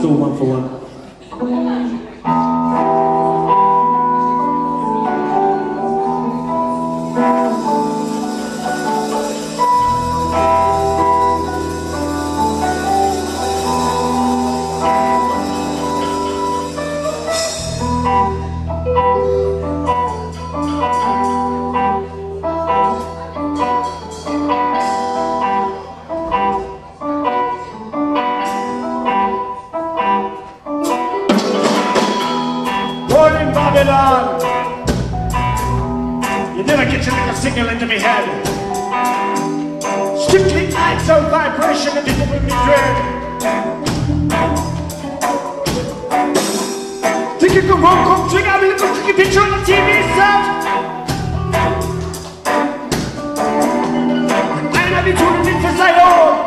Let's go one for one. You never get your little signal into me head. Strictly iso vibration and people with me dread. Think you can roll, come drink, I'm a little tricky picture on the TV set. And I'll be tuning in for Zion.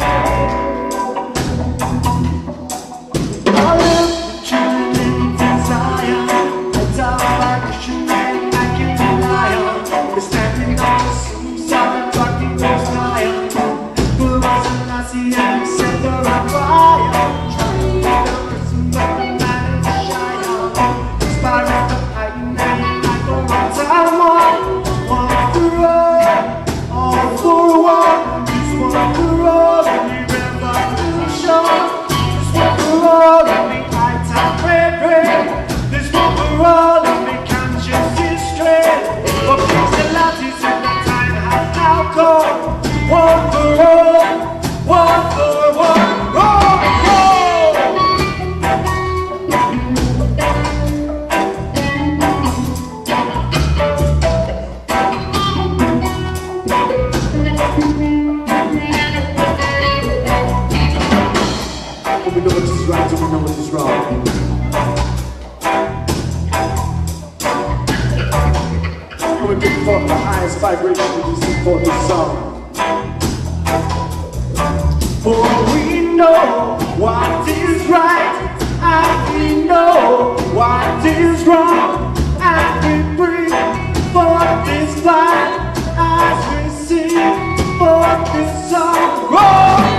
We know what is right and we know what is wrong. And we bring forth the highest vibration and we sing forth this song. For we know what is right and we know what is wrong, and we bring forth this light as we sing forth this song. Roll!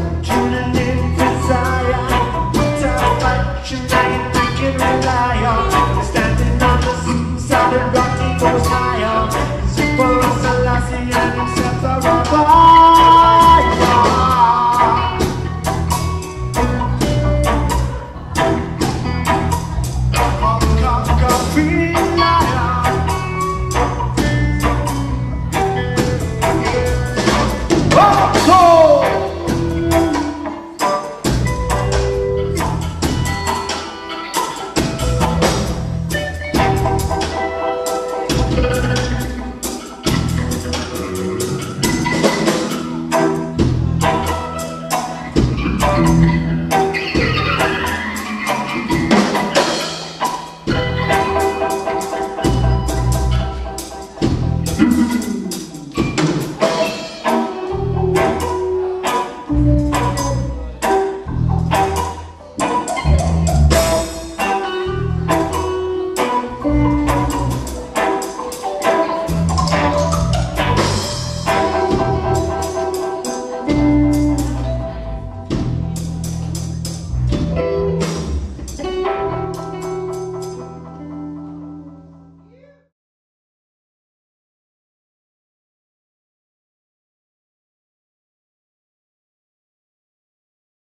I can rely on